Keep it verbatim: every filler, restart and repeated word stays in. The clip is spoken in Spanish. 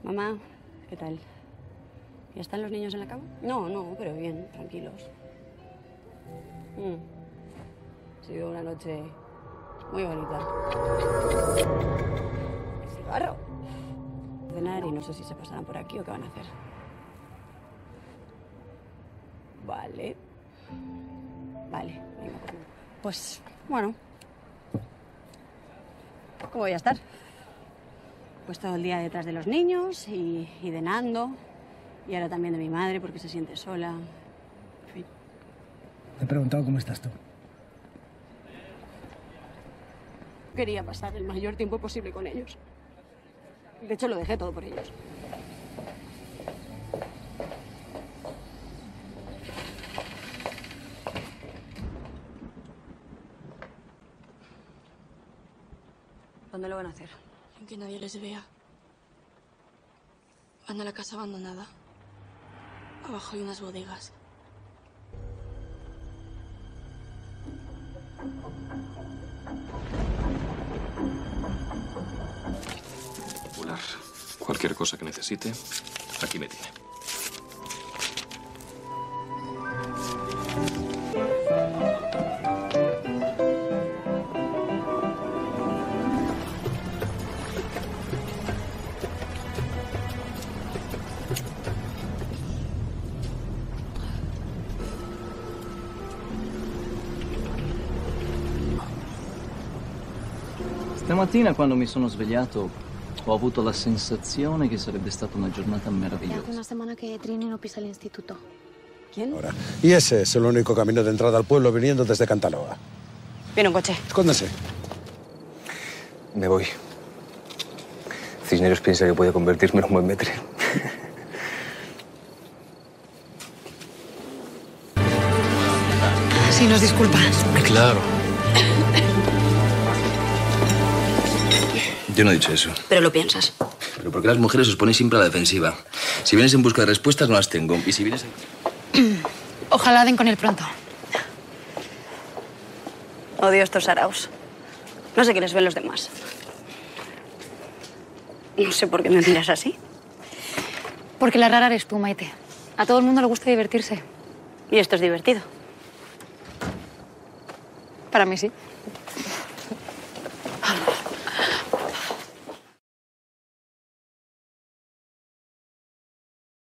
Mamá, ¿qué tal? ¿Ya están los niños en la cama? No, no, pero bien, tranquilos. Mm. Ha sido una noche muy bonita. ¿El cigarro? Cenar y no sé si se pasarán por aquí o qué van a hacer. Vale. Vale, venga, pues, pues bueno. ¿Cómo voy a estar? Pues todo el día detrás de los niños y, y de Nando. Y ahora también de mi madre porque se siente sola. En fin. Te he preguntado cómo estás tú. Quería pasar el mayor tiempo posible con ellos. De hecho, lo dejé todo por ellos. ¿Dónde lo van a hacer? En que nadie les vea. Van a la casa abandonada. Abajo hay unas bodegas. Popular. Cualquier cosa que necesite, aquí me tiene. Stamattina, quando mi sono svegliato, ho avuto la sensazione che sarebbe stata una giornata Hace meravigliosa. una semana que Trini no pisa el instituto. ¿Quién? Ahora. Y ese es el único camino de entrada al pueblo viniendo desde Cantaloa. Viene un coche. Escóndanse. Me voy. Cisneros piensa que puede convertirme en un buen metre. Si nos disculpas. Claro. Yo no he dicho eso. Pero lo piensas. Pero ¿por qué las mujeres os ponéis siempre a la defensiva? Si vienes en busca de respuestas, no las tengo. Y si vienes... Ojalá den con él pronto. Odio estos saraos. No sé qué les ven los demás. No sé por qué me miras así. Porque la rara eres tú, Maite. A todo el mundo le gusta divertirse. Y esto es divertido. Para mí sí.